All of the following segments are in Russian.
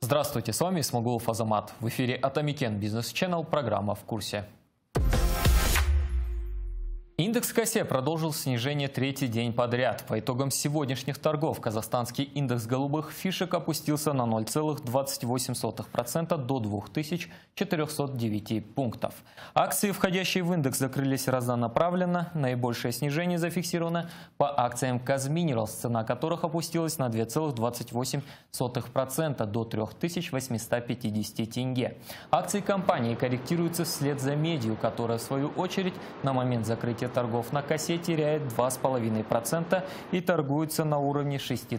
Здравствуйте, с вами Исмагулов Азамат. В эфире Атамикен Бизнес Channel, программа «В курсе». Индекс КСЕ продолжил снижение третий день подряд. По итогам сегодняшних торгов казахстанский индекс голубых фишек опустился на 0,28% до 2409 пунктов. Акции, входящие в индекс, закрылись разнонаправленно. Наибольшее снижение зафиксировано по акциям Казминералс, цена которых опустилась на 2,28% до 3850 тенге. Акции компании корректируются вслед за медью, которая в свою очередь на момент закрытия торгов на КСЕ теряет 2,5% и торгуется на уровне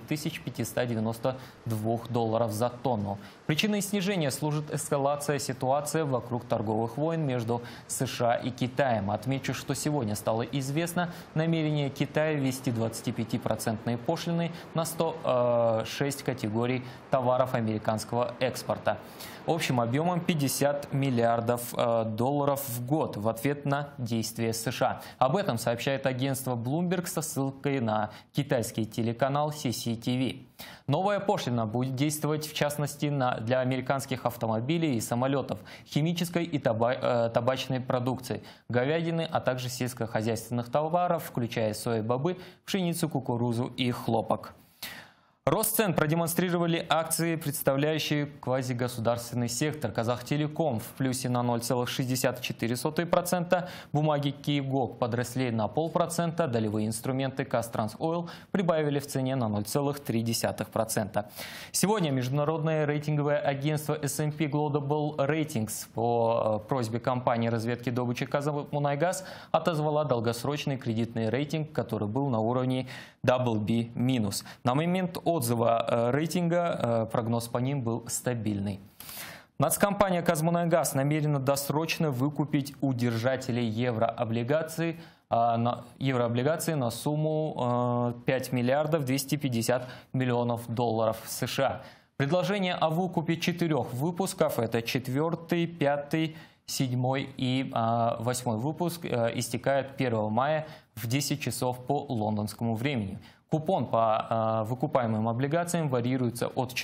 $6592 за тонну. Причиной снижения служит эскалация ситуации вокруг торговых войн между США и Китаем. Отмечу, что сегодня стало известно намерение Китая ввести 25% пошлины на 106 категорий товаров американского экспорта общим объемом $50 миллиардов в год в ответ на действия США. Об этом сообщает агентство Bloomberg со ссылкой на китайский телеканал CCTV. Новая пошлина будет действовать в частности для американских автомобилей и самолетов, химической и табачной продукции, говядины, а также сельскохозяйственных товаров, включая сои-бобы, пшеницу, кукурузу и хлопок. Рост цен продемонстрировали акции, представляющие квазигосударственный сектор. Казахтелеком в плюсе на 0,64%, бумаги Киевгок подросли на 0,5%, долевые инструменты Казтрансойл прибавили в цене на 0,3%. Сегодня международное рейтинговое агентство S&P Global Ratings по просьбе компании разведки добычи Казмунайгаз отозвала долгосрочный кредитный рейтинг, который был на уровне BB-. На момент отзыва рейтинга прогноз по ним был стабильный. Нацкомпания «Казмунайгаз» намерена досрочно выкупить у держателей еврооблигаций на сумму $5 миллиардов 250 миллионов США. Предложение о выкупе 4 выпусков – это 4-й, 5-й, 7-й и 8-й выпуск – истекает 1 мая в 10 часов по лондонскому времени. Купон по выкупаемым облигациям варьируется от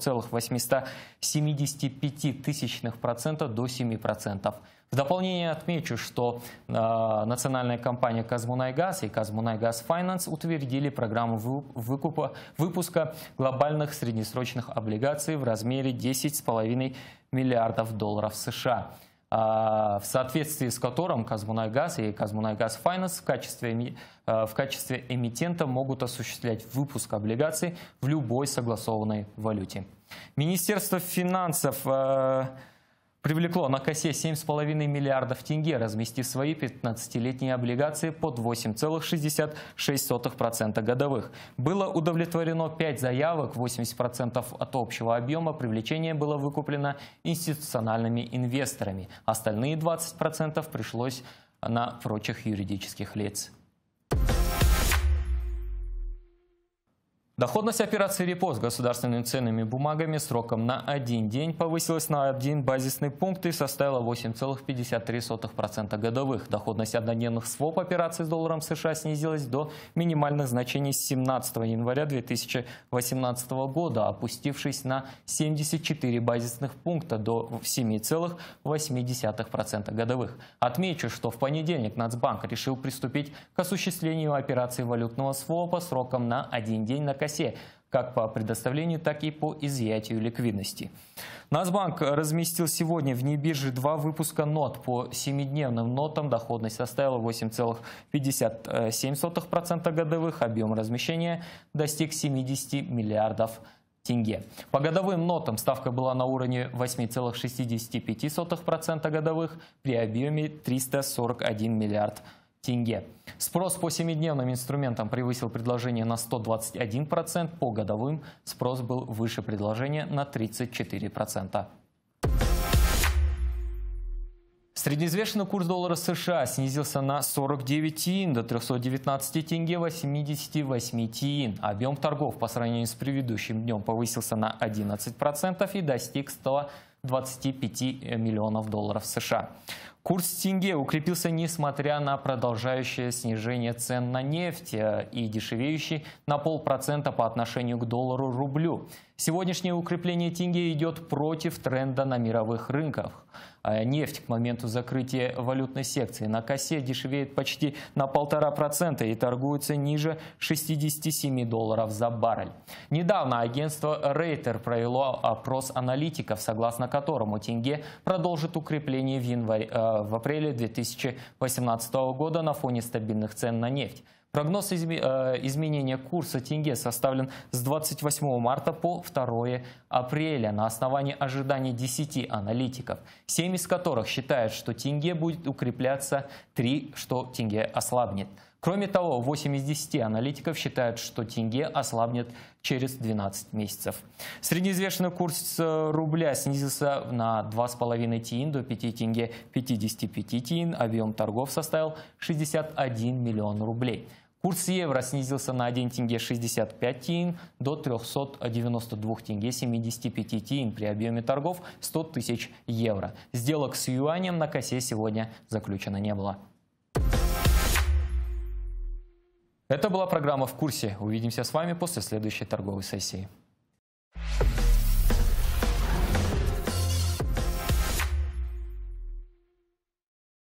4,875% до 7%. В дополнение отмечу, что национальная компания «Казмунайгаз» и «Казмунайгаз Файнанс» утвердили программу выпуска глобальных среднесрочных облигаций в размере $10,5 миллиардов США. В соответствии с которым Казмунайгаз и Казмунайгаз Файнанс в качестве эмитента могут осуществлять выпуск облигаций в любой согласованной валюте. Министерство финансов привлекло на КСЕ 7,5 миллиардов тенге, разместив свои 15-летние облигации под 8,66% годовых. Было удовлетворено 5 заявок, 80% от общего объема привлечения было выкуплено институциональными инвесторами. Остальные 20% пришлось на прочих юридических лиц. Доходность операции репо с государственными ценными бумагами сроком на 1 день повысилась на 1 базисный пункт и составила 8,53% годовых. Доходность однодневных своп-операций с долларом США снизилась до минимальных значений с 17 января 2018 года, опустившись на 74 базисных пункта до 7,8% годовых. Отмечу, что в понедельник Нацбанк решил приступить к осуществлению операции валютного свопа сроком на 1 день на КСЕ, как по предоставлению, так и по изъятию ликвидности. Нацбанк разместил сегодня вне биржи 2 выпуска нот. По 7-дневным нотам доходность составила 8,57% годовых, объем размещения достиг 70 миллиардов тенге. По годовым нотам ставка была на уровне 8,65% годовых при объеме 341 миллиард тенге. Спрос по 7-дневным инструментам превысил предложение на 121%, по годовым спрос был выше предложения на 34%. Среднеизвешенный курс доллара США снизился на 49 тиин до 319 тенге 88 тиин. Объем торгов по сравнению с предыдущим днем повысился на 11% и достиг 125 миллионов долларов США. Курс тенге укрепился несмотря на продолжающее снижение цен на нефть и дешевеющий на 0,5% по отношению к доллару-рублю. Сегодняшнее укрепление тенге идет против тренда на мировых рынках. Нефть к моменту закрытия валютной секции на косе дешевеет почти на 1,5% и торгуется ниже $67 за баррель. Недавно агентство Рейтер провело опрос аналитиков, согласно которому тенге продолжит укрепление в апреле 2018 года на фоне стабильных цен на нефть. Прогноз изменения курса тенге составлен с 28 марта по 2 апреля на основании ожиданий 10 аналитиков, 7 из которых считают, что тенге будет укрепляться, 3, что тенге ослабнет. Кроме того, 8 из 10 аналитиков считают, что тенге ослабнет через 12 месяцев. Среднеизвешенный курс рубля снизился на 2,5 тиын до 5 тенге 55 тиын. Объем торгов составил 61 миллион рублей. Курс евро снизился на 1 тенге 65 тиын до 392 тенге 75 тиын при объеме торгов 100 тысяч евро. Сделок с юанем на косе сегодня заключено не было. Это была программа «В курсе». Увидимся с вами после следующей торговой сессии.